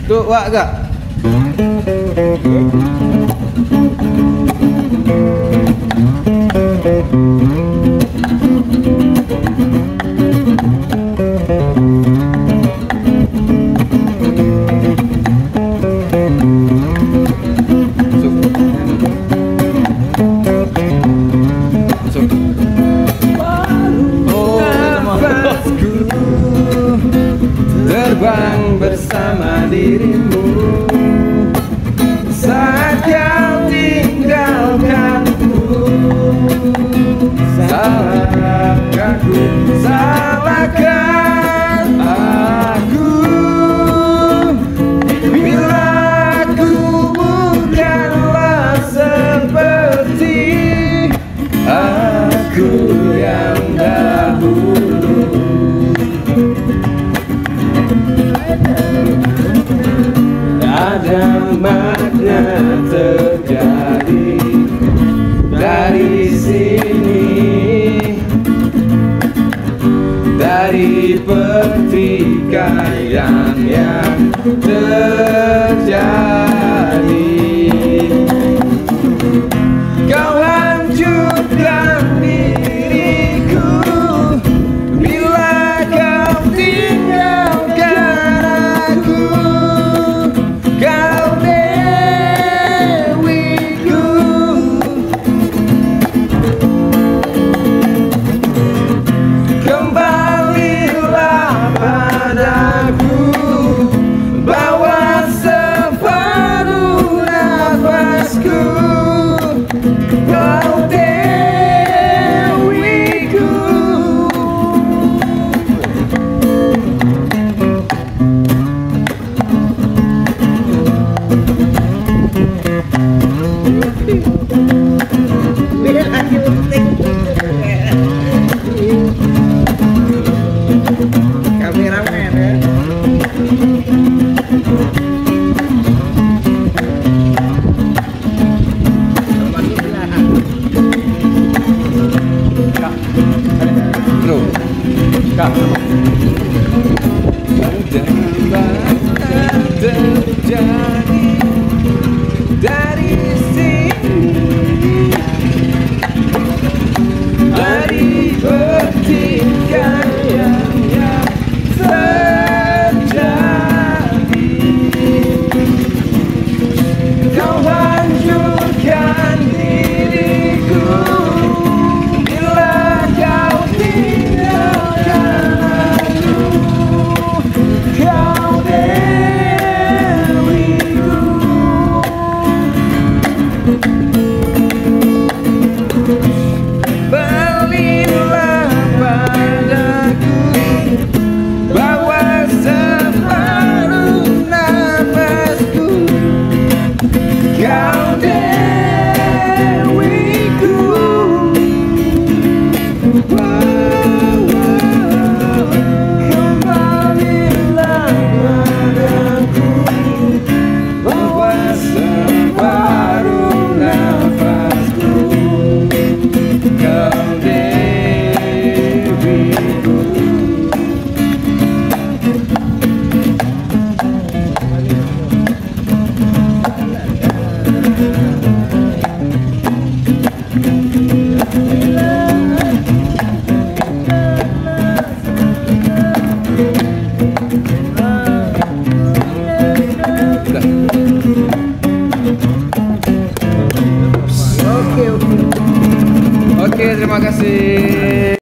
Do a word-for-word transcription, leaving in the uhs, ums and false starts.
Tuh, wak gak? Terbang bersama dirimu saat kau tinggalkanku. Salahkah aku, salahkah aku bila aku bukanlah seperti aku yang dahulu. Ada makna terjadi dari sini, dari pertikaian yang terjadi. Kau hancurkan diriku bila kau tinggalkan aku. Kau dewiku, kembalilah padaku, bawa separuh nafasku. Kau dewiku. Kameramen ya. Bro, kak. Terjadi dari sini, dari pertikaian yang terjadi. Kau hancurkan diriku bila kau tinggalkan aku. Kau dewiku. Balilah padaku, bawa separuh nafasku. Kau dewiku. Kembalilah padaku, bawa separuh nafasku. Kau dewiku. Oke, terima kasih.